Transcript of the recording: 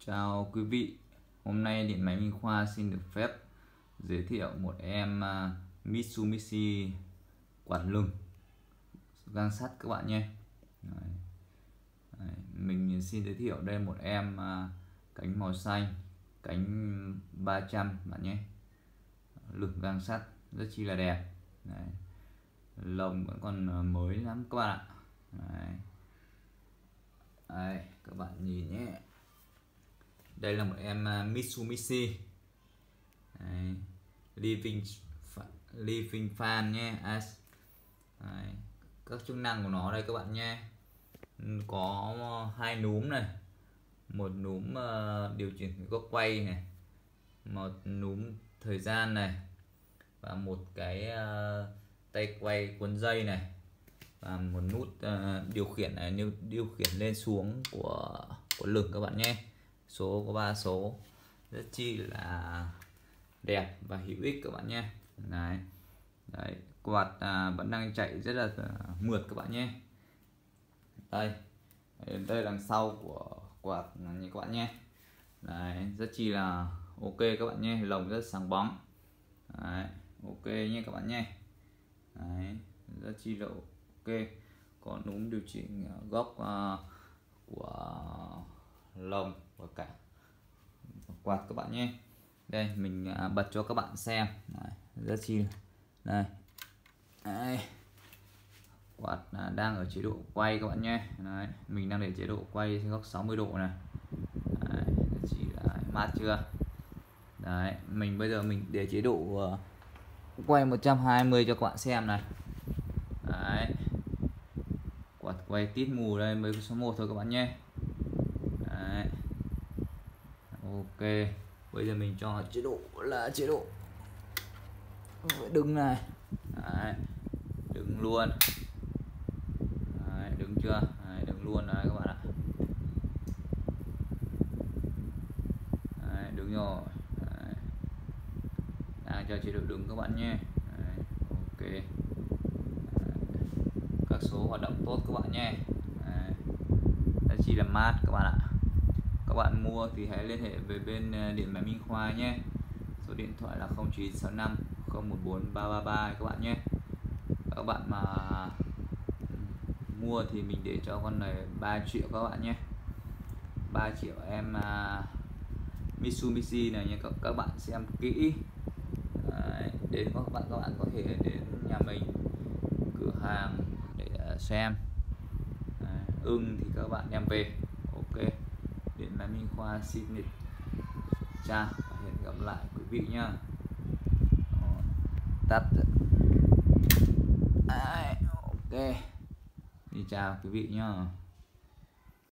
Chào quý vị, hôm nay Điện máy Minh Khoa xin được phép giới thiệu một em Mitsubishi quạt lưng gang sắt các bạn nhé. Mình xin giới thiệu đây một em cánh màu xanh, cánh 300 bạn nhé, lưng gang sắt rất chi là đẹp. Đấy. Lồng vẫn còn mới lắm các bạn ạ. Đấy, các bạn nhìn nhé. Đây là một em Mitsubishi Living Fan nhé. Đấy. Các chức năng của nó đây các bạn nhé, có hai núm này, một núm điều chỉnh góc quay này, một núm thời gian này, và một cái tay quay cuốn dây này, và một nút điều khiển này, như điều khiển lên xuống của lưng các bạn nhé. Số có 3 số, rất chi là đẹp và hữu ích các bạn nhé. Đấy, quạt vẫn đang chạy rất là mượt các bạn nhé. Đây đằng sau của quạt như các bạn nhé. Đấy, rất chi là ok các bạn nhé, lồng rất sáng bóng. Đấy, ok nhé các bạn nhé. Đấy, rất chi là ok. Có núm điều chỉnh góc của lồng và cả quạt các bạn nhé. Đây mình bật cho các bạn xem. Đấy, rất chi đây. Đấy. Quạt đang ở chế độ quay các bạn nhé. Đấy, mình đang để chế độ quay góc 60 độ này. Đấy, chỉ là mát chưa. Đấy, bây giờ mình để chế độ quay 120 cho các bạn xem này. Đấy, quạt quay tít mù đây, mới số 1 thôi các bạn nhé. Đấy. Ok, bây giờ mình cho chế độ là chế độ đứng này. Đấy, đứng luôn. Đấy, đứng chưa? Đấy, đứng luôn đấy các bạn ạ. Đấy, đứng rồi. Đấy. Đang cho chế độ đứng các bạn nhé. Đấy, ok. Đấy. Các số hoạt động tốt các bạn nhé. Đấy. Đây chỉ là mát các bạn ạ. Các bạn mua thì hãy liên hệ với bên Điện máy Minh Khoa nhé. Số điện thoại là 0965 014 333 các bạn nhé. Các bạn mà mua thì mình để cho con này 3 triệu các bạn nhé. 3 triệu em Mitsubishi này nha, các bạn xem kỹ. Đấy, đến các bạn có thể đến nhà mình, cửa hàng để xem. Đấy, ưng thì các bạn đem về. Ok, Điện máy Minh Khoa xin chào và hẹn gặp lại quý vị nhá. Tắt. Đấy, ok, đi chào quý vị nhá.